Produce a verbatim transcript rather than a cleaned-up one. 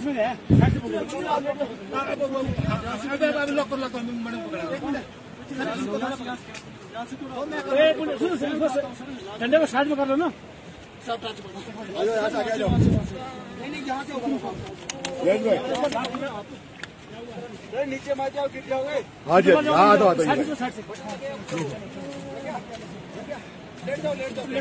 में है साइड से पकड़ो अभी लॉक कर लॉक मैडम पकड़ा एक मिनट सुनो सुनो डंडे को साइड में कर लो ना सब टच पकड़ो आ जाओ यहां से आगे आ जाओ नहीं नहीं यहां से भाई नीचे मत जाओ गिर जाओगे हां जी हां आ जाओ साइड से लेट जाओ लेट जाओ